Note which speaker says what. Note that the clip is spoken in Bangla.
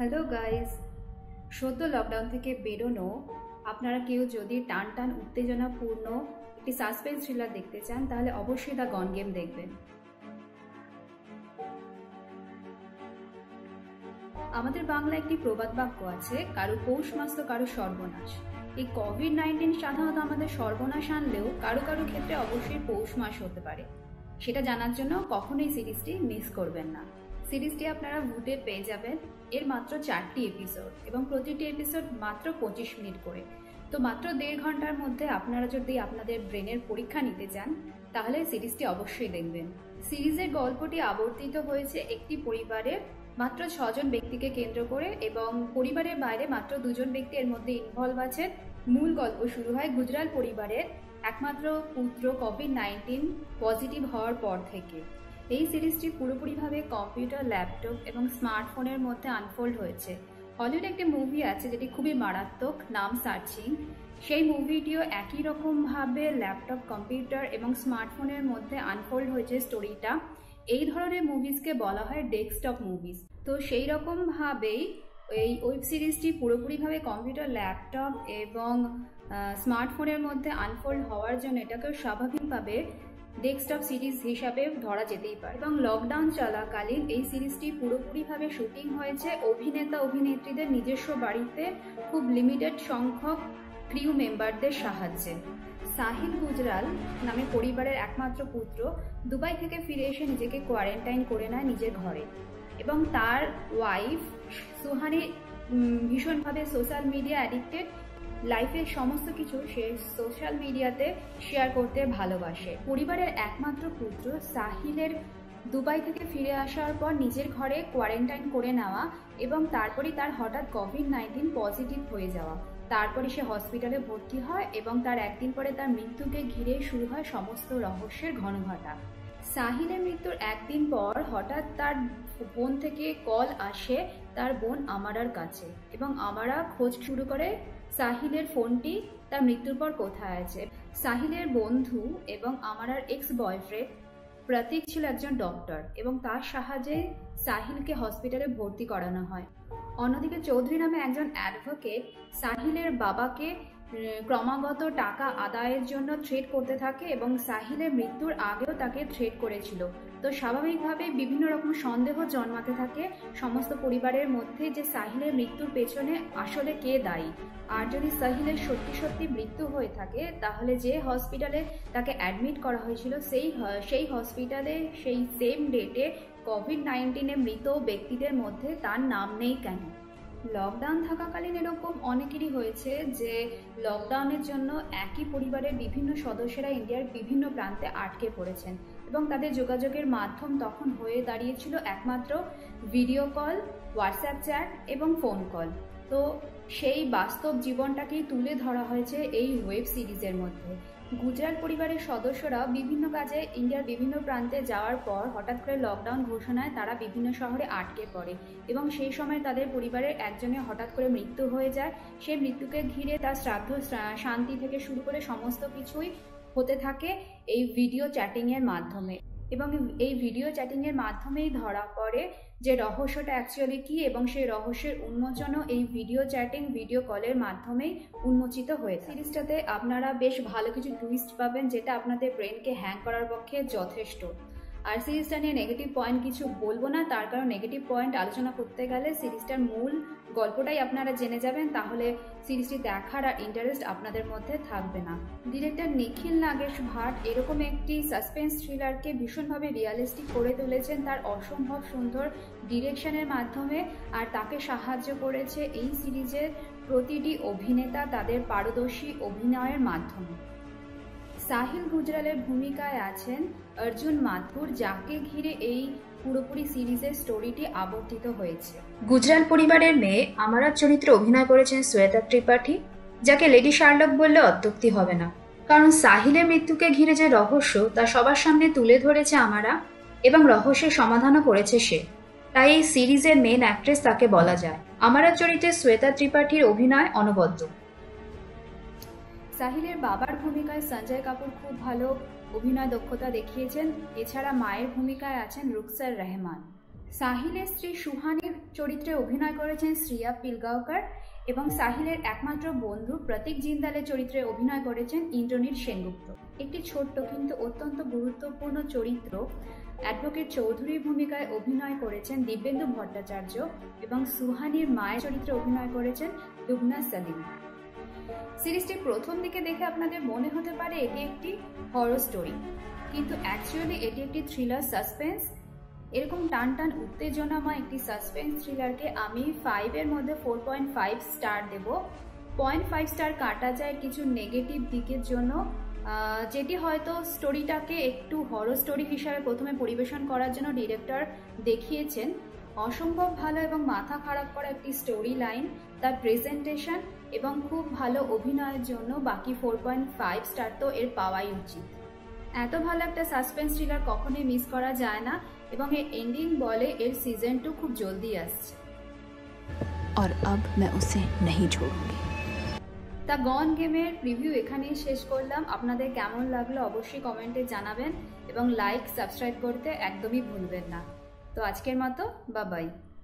Speaker 1: হ্যালো গাইস, সদ্য লকডাউন থেকে বেরোনো আপনারা কেউ যদি টান টান উত্তেজনাপূর্ণ একটি সাসপেন্স থ্রিলার দেখতে চান তাহলে অবশ্যই দ্য গন গেম দেখবেন। আমাদের বাংলায় একটি প্রবাদ বাক্য আছে, কারো পৌষ মাস তো কারো সর্বনাশ। এই কোভিড-19 সাধারণত আমাদের সর্বনাশ আনলেও কারো কারো ক্ষেত্রে অবশ্যই পৌষ মাস হতে পারে। সেটা জানার জন্য কখনোই সিরিজটি মিস করবেন না। সিরিজটি আপনারা ভুটে পেয়ে যাবেন। এর মাত্র 4টি এপিসোড এবং প্রতিটি এপিসোড মাত্র 25 মিনিট করে। তো মাত্র 1.5 ঘন্টার মধ্যে আপনারা যদি আপনাদের ব্রেনের পরীক্ষা নিতে চান তাহলে সিরিজটি অবশ্যই দেখবেন। সিরিজের গল্পটি আবর্তিত হয়েছে একটি পরিবারের মাত্র 6 জন ব্যক্তিকে কেন্দ্র করে এবং পরিবারের বাইরে মাত্র 2 জন ব্যক্তি এর মধ্যে ইনভলভ আছেন। মূল গল্প শুরু হয় গুজরাল পরিবারের একমাত্র পুত্র কোভিড-19 পজিটিভ হওয়ার পর থেকে। এই সিরিজটি পুরোপুরিভাবে কম্পিউটার, ল্যাপটপ এবং স্মার্টফোনের মধ্যে আনফোল্ড হয়েছে। হলিউড একটি মুভি আছে যেটি খুবই মারাত্মক, নাম সার্চিং। সেই মুভিটিও একই রকমভাবে ল্যাপটপ, কম্পিউটার এবং স্মার্টফোনের মধ্যে আনফোল্ড হয়েছে স্টোরিটা। এই ধরনের মুভিজকে বলা হয় ডেস্কটপ মুভিজ। তো সেই রকমভাবেই এই ওয়েব সিরিজটি পুরোপুরিভাবে কম্পিউটার, ল্যাপটপ এবং স্মার্টফোনের মধ্যে আনফোল্ড হওয়ার জন্য এটাকেও স্বাভাবিকভাবে ডেস্কটপ সিরিজ হিসাবে ধরা যেতেই পারে। এবং লকডাউন চলাকালীন এই সিরিজটি পুরোপুরিভাবে শুটিং হয়েছে অভিনেতা অভিনেত্রীদের নিজস্ব বাড়িতে খুব লিমিটেড সংখ্যক ক্রিউ মেম্বারদের সাহায্যে। সাহিল গুজরাল নামে পরিবারের একমাত্র পুত্র দুবাই থেকে ফিরে এসে নিজেকে কোয়ারেন্টাইন করে নেয় নিজের ঘরে এবং তার ওয়াইফ সুহানি ভীষণভাবে সোশ্যাল মিডিয়া অ্যাডিক্টেড। লাইফের সমস্ত কিছু সে সোশ্যাল মিডিয়াতে শেয়ার করতে ভালোবাসে। পরিবারের একমাত্র পুত্র সাহিলের দুবাই থেকে ফিরে আসার পর নিজের ঘরে কোয়ারেন্টাইন করে নেওয়া এবং তারপরে তার হঠাৎ কোভিড-19 পজিটিভ হয়ে যাওয়া। তারপরে সে হসপিটালে ভর্তি হয় এবং তার একদিন পরে তার মৃত্যুকে ঘিরে শুরু হয় সমস্ত রহস্যের ঘনঘটা। সাহিলের মৃত্যুর একদিন পর হঠাৎ তার বোন থেকে কল আসে তার বোন আমারার কাছে এবং আমারা খোঁজ শুরু করে সাহিলের ফোনটি তার মৃত্যুর পর কোথায় আছে। সাহিলের বন্ধু এবং আমারার এক্স বয়ফ্রেন্ড প্রতীক ছিল একজন ডক্টর এবং তার সাহায্যে সাহিলকে হসপিটালে ভর্তি করানো হয়। অন্যদিকে চৌধুরী নামে একজন অ্যাডভোকেট সাহিলের বাবাকে ক্রমাগত টাকা আদায়ের জন্য থ্রেট করতে থাকে এবং সাহিলের মৃত্যুর আগেও তাকে থ্রেট করেছিল। তো স্বাভাবিকভাবে বিভিন্ন রকম সন্দেহ জন্মাতে থাকে সমস্ত পরিবারের মধ্যে যে সাহিলের মৃত্যুর পেছনে আসলে কে দায়ী। আর যদি সাহিলের সত্যি সত্যি মৃত্যু হয়ে থাকে তাহলে যে হসপিটালে তাকে অ্যাডমিট করা হয়েছিল সেই হসপিটালে সেই সেম ডেটে কোভিড-19 মৃত ব্যক্তিদের মধ্যে তার নাম নেই কেন? লকডাউন থাকাকালীন এরকম অনেকেরই হয়েছে যে লকডাউনের জন্য একই পরিবারের বিভিন্ন সদস্যরা ইন্ডিয়ার বিভিন্ন প্রান্তে আটকে পড়েছেন এবং তাদের যোগাযোগের মাধ্যম তখন হয়ে দাঁড়িয়েছিল একমাত্র ভিডিও কল, হোয়াটসঅ্যাপ চ্যাট এবং ফোন কল। তো সেই বাস্তব জীবনটাকেই তুলে ধরা হয়েছে এই ওয়েব সিরিজের মধ্যে। গুজরাট পরিবারের সদস্যরা বিভিন্ন কাজে ইন্ডিয়ার বিভিন্ন প্রান্তে যাওয়ার পর হঠাৎ করে লকডাউন ঘোষণায় তারা বিভিন্ন শহরে আটকে পড়ে এবং সেই সময় তাদের পরিবারের একজনের হঠাৎ করে মৃত্যু হয়ে যায়। সেই মৃত্যুকে ঘিরে তার শ্রাদ্ধ শান্তি থেকে শুরু করে সমস্ত কিছুই হতে থাকে এই ভিডিও চ্যাটিংয়ের মাধ্যমে এবং এই ভিডিও চ্যাটিংয়ের মাধ্যমেই ধরা পড়ে যে রহস্যটা অ্যাকচুয়ালি কী এবং সেই রহস্যের উন্মোচনও এই ভিডিও চ্যাটিং, ভিডিও কলের মাধ্যমেই উন্মোচিত হয়ে থাকে। সিরিজটাতে আপনারা বেশ ভালো কিছু টুইস্ট পাবেন যেটা আপনাদের ব্রেনকে হ্যাং করার পক্ষে যথেষ্ট। আর সিরিজটা নিয়ে নেগেটিভ পয়েন্ট কিছু বলবো না, তার কারণ নেগেটিভ পয়েন্ট আলোচনা করতে গেলে সিরিজটার মূল গল্পটাই আপনারা জেনে যাবেন, তাহলে সিরিজটি দেখার আর ইন্টারেস্ট আপনাদের মধ্যে থাকবে না। ডিরেক্টর নিখিল নাগেশ ভাট এরকম একটি সাসপেন্স থ্রিলারকে ভীষণভাবে রিয়ালিস্টিক করে তুলেছেন তার অসম্ভব সুন্দর ডিরেকশনের মাধ্যমে। আর তাকে সাহায্য করেছে এই সিরিজের প্রতিটি অভিনেতা তাদের পারদর্শী অভিনয়ের মাধ্যমে। সাহিল গুজরালের ভূমিকায় আছেন অর্জুন মাথুর, যাকে ঘিরে এই পুরোপুরি সিরিজের স্টোরিটি আবর্তিত হয়েছে।
Speaker 2: গুজরাল পরিবারের মেয়ে আমারার চরিত্রে অভিনয় করেছেন শ্বেতা ত্রিপাঠী, যাকে লেডি শার্লক বললে অত্যুক্তি হবে না, কারণ সাহিলের মৃত্যুকে ঘিরে যে রহস্য তা সবার সামনে তুলে ধরেছে আমারা এবং রহস্যের সমাধানও করেছে সে। তাই এই সিরিজের মেন অ্যাক্ট্রেস তাকে বলা যায়। আমারার চরিত্রে শ্বেতা ত্রিপাঠীর অভিনয় অনবদ্য।
Speaker 1: সাহিলের বাবার ভূমিকায় সঞ্জয় কাপুর খুব ভালো অভিনয় দক্ষতা দেখিয়েছেন। এছাড়া মায়ের ভূমিকায় আছেন রুখসার রহমান। সাহিলের স্ত্রী সুহানির চরিত্রে অভিনয় করেছেন শ্রিয়া পিলগাঁওকর এবং সাহিলের একমাত্র বন্ধু প্রতীক জিন্দালের চরিত্রে অভিনয় করেছেন ইন্দ্রনীল সেনগুপ্ত। একটি ছোট্ট কিন্তু অত্যন্ত গুরুত্বপূর্ণ চরিত্র অ্যাডভোকেট চৌধুরীর ভূমিকায় অভিনয় করেছেন দিব্যেন্দু ভট্টাচার্য এবং সুহানির মায়ের চরিত্রে অভিনয় করেছেন লুবনা সালিম। সিরিজটি প্রথম দিকে দেখে আপনাদের মনে হতে পারে এটি একটি হরর স্টোরি, কিন্তু অ্যাকচুয়ালি এটি একটি থ্রিলার সাসপেন্স। এরকম টান টান উত্তেজনাময় একটি সাসপেন্স থ্রিলারকে আমি 5-এর মধ্যে 4.5 স্টার দেব। 0.5 স্টার কাটা যায় কিছু নেগেটিভ দিকের জন্য, যেটি হয়তো স্টোরিটাকে একটু হরর স্টোরি হিসাবে প্রথমে পরিবেশন করার জন্য ডিরেক্টর দেখিয়েছেন। অসম্ভব ভালো এবং মাথা খারাপ করা একটি স্টোরি লাইন, তার প্রেজেন্টেশন এবং খুব ভালো অভিনয়ের জন্য বাকি 4.5 স্টার তো এর পাওয়াই উচিত। এত ভালো একটা সাসপেন্স থ্রিলার কখনোই মিস করা যায় না এবং এর এন্ডিং বলে এর সিজন 2 খুব জলদি আসছে।
Speaker 3: और अब मैं उसे नहीं छोड़ूंगी।
Speaker 1: তা গন গেমের রিভিউ এখানেই শেষ করলাম। আপনাদের কেমন লাগলো অবশ্যই কমেন্টে জানাবেন এবং লাইক সাবস্ক্রাইব করতে একদমই ভুলবেন না। তো আজকের মতো বাই।